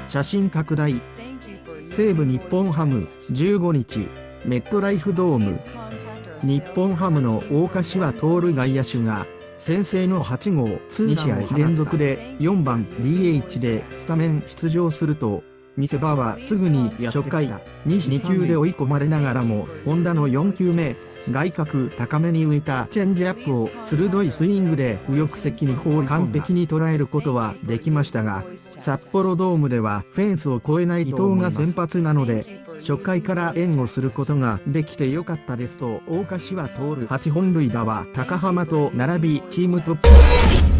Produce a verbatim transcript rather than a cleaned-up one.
写真拡大。西武日本ハムじゅうごにち、メットライフドーム。日本ハムの大柏徹外野手が、先制のはちごう、にしあい連続でよんばん ディーエイチ でスタメン出場すると、見せ場はすぐに初回、にきゅうで追い込まれながらも、本田のよんきゅうめ、外角高めに浮いたチェンジアップを鋭いスイングで右翼席に放り完璧に捉えることはできましたが、札幌ドームではフェンスを越えない伊藤が先発なので、初回から援護することができてよかったですと、大柏徹はちほん塁打は高濱と並びチームトップ。